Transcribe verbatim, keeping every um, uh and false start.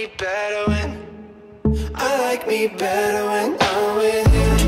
me better when I like me better when I'm with you.